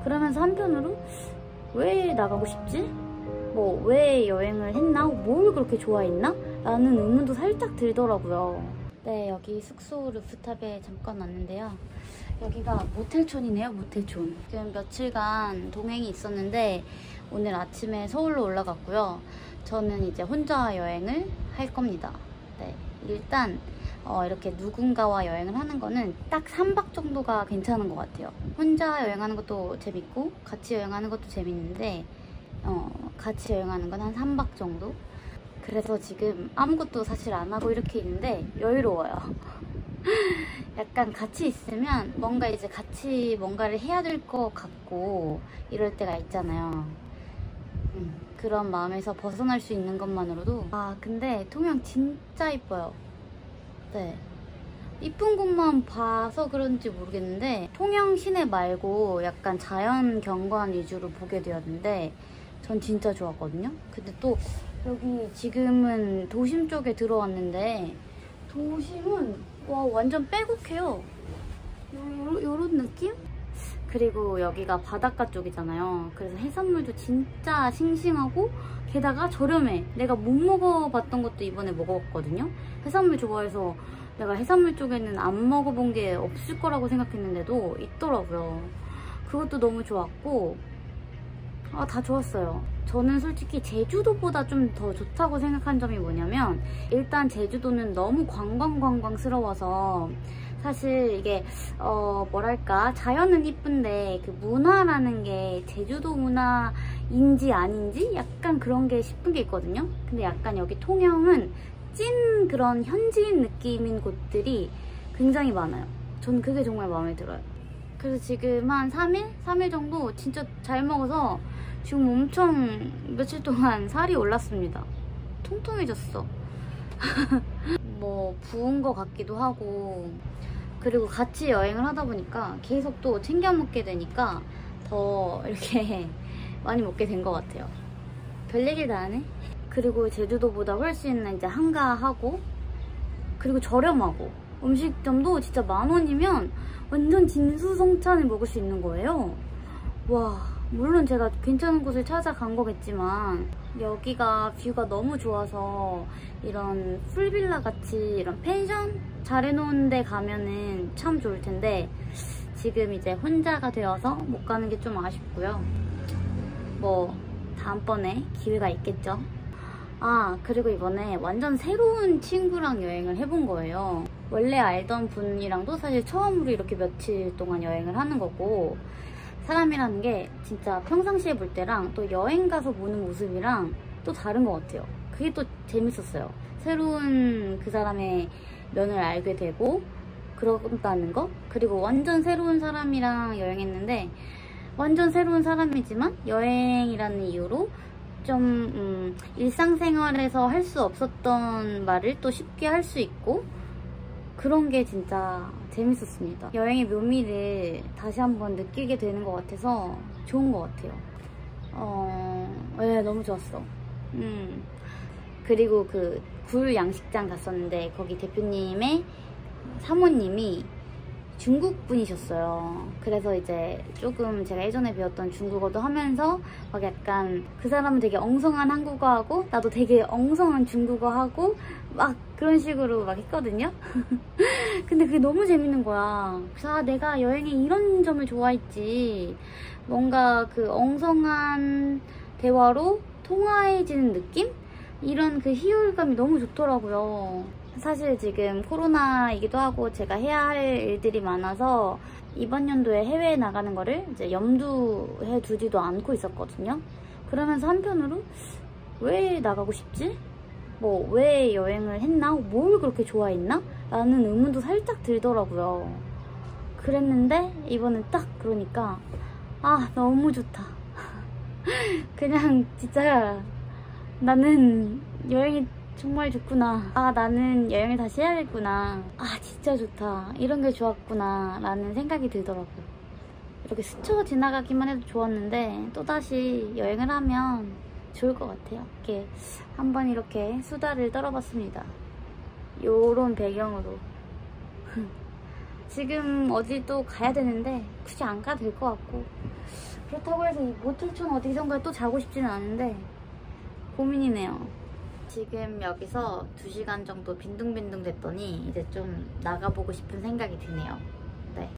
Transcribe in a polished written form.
그러면서 한편으로 왜 나가고 싶지? 뭐 왜 여행을 했나? 뭘 그렇게 좋아했나? 라는 의문도 살짝 들더라고요. 네, 여기 숙소 루프탑에 잠깐 왔는데요. 여기가 모텔촌이네요, 모텔촌. 지금 며칠간 동행이 있었는데 오늘 아침에 서울로 올라갔고요. 저는 이제 혼자 여행을 할 겁니다. 네, 일단 이렇게 누군가와 여행을 하는 거는 딱 3박 정도가 괜찮은 것 같아요. 혼자 여행하는 것도 재밌고 같이 여행하는 것도 재밌는데 같이 여행하는 건 한 3박 정도? 그래서 지금 아무것도 사실 안 하고 이렇게 있는데 여유로워요. 약간 같이 있으면 뭔가 이제 같이 뭔가를 해야 될 것 같고 이럴 때가 있잖아요. 그런 마음에서 벗어날 수 있는 것만으로도 근데 통영 진짜 이뻐요. 네, 이쁜 곳만 봐서 그런지 모르겠는데 통영 시내 말고 약간 자연 경관 위주로 보게 되었는데 전 진짜 좋았거든요. 근데 또 여기 지금은 도심 쪽에 들어왔는데 도심은 와 완전 빼곡해요. 요런 느낌? 그리고 여기가 바닷가 쪽이잖아요. 그래서 해산물도 진짜 싱싱하고 게다가 저렴해. 내가 못 먹어봤던 것도 이번에 먹어봤거든요. 해산물 좋아해서 내가 해산물 쪽에는 안 먹어본 게 없을 거라고 생각했는데도 있더라고요. 그것도 너무 좋았고 다 좋았어요. 저는 솔직히 제주도보다 좀 더 좋다고 생각한 점이 뭐냐면 일단 제주도는 너무 관광스러워서 사실 이게 뭐랄까 자연은 이쁜데 그 문화라는 게 제주도 문화인지 아닌지 약간 그런 게 싶은 게 있거든요. 근데 약간 여기 통영은 찐 그런 현지인 느낌인 곳들이 굉장히 많아요. 전 그게 정말 마음에 들어요. 그래서 지금 한 3일 정도 진짜 잘 먹어서 지금 엄청 며칠 동안 살이 올랐습니다. 통통해졌어. 뭐 부은 것 같기도 하고 그리고 같이 여행을 하다 보니까 계속 또 챙겨 먹게 되니까 더 이렇게 많이 먹게 된 것 같아요. 별 얘기를 다 하네. 그리고 제주도보다 훨씬 이제 한가하고 그리고 저렴하고 음식점도 진짜 10,000원이면 완전 진수성찬을 먹을 수 있는 거예요. 와, 물론 제가 괜찮은 곳을 찾아간 거겠지만 여기가 뷰가 너무 좋아서 이런 풀빌라 같이 이런 펜션 잘 해놓은 데 가면은 참 좋을 텐데 지금 이제 혼자가 되어서 못 가는 게 좀 아쉽고요. 뭐 다음번에 기회가 있겠죠. 그리고 이번에 완전 새로운 친구랑 여행을 해본 거예요. 원래 알던 분이랑도 사실 처음으로 이렇게 며칠 동안 여행을 하는 거고 사람이라는 게 진짜 평상시에 볼 때랑 또 여행 가서 보는 모습이랑 또 다른 것 같아요. 그게 또 재밌었어요. 새로운 그 사람의 면을 알게 되고 그런다는 거. 그리고 완전 새로운 사람이랑 여행했는데 완전 새로운 사람이지만 여행이라는 이유로 좀 일상생활에서 할 수 없었던 말을 또 쉽게 할 수 있고 그런 게 진짜 재밌었습니다. 여행의 묘미를 다시 한번 느끼게 되는 것 같아서 좋은 것 같아요. 네, 너무 좋았어. 그리고 그 굴 양식장 갔었는데 거기 대표님의 사모님이 중국 분이셨어요. 그래서 이제 조금 제가 예전에 배웠던 중국어도 하면서 막 약간 그 사람은 되게 엉성한 한국어하고 나도 되게 엉성한 중국어하고 막 그런 식으로 막 했거든요. 근데 그게 너무 재밌는 거야. 그래서 내가 여행에 이런 점을 좋아했지. 뭔가 그 엉성한 대화로 통화해지는 느낌? 이런 그 희열감이 너무 좋더라고요. 사실 지금 코로나이기도 하고 제가 해야 할 일들이 많아서 이번 연도에 해외에 나가는 거를 이제 염두해 두지도 않고 있었거든요. 그러면서 한편으로 왜 나가고 싶지? 뭐 왜 여행을 했나? 뭘 그렇게 좋아했나? 라는 의문도 살짝 들더라고요. 그랬는데 이번엔 딱 그러니까 너무 좋다. 그냥 진짜 나는 여행이 정말 좋구나. 나는 여행을 다시 해야겠구나. 진짜 좋다. 이런 게 좋았구나 라는 생각이 들더라고요. 이렇게 스쳐 지나가기만 해도 좋았는데 또다시 여행을 하면 좋을 것 같아요. 이렇게 한번 이렇게 수다를 떨어봤습니다. 요런 배경으로. 지금 어디 또 가야 되는데 굳이 안 가도 될 것 같고 그렇다고 해서 이 모텔촌 어디선가 또 자고 싶지는 않은데 고민이네요. 지금 여기서 2시간 정도 빈둥빈둥 됐더니 이제 좀 나가보고 싶은 생각이 드네요.